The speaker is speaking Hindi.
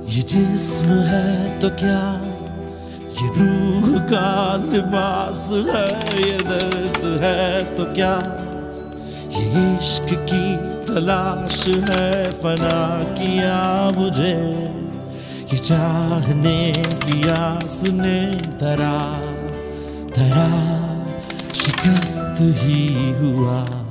ये जिस्म है तो क्या, ये रूह का लिबास है, ये दर्द है तो क्या, ये इश्क की तलाश है, फना किया मुझे ये चाहने की आस ने धरा शिकस्त ही हुआ।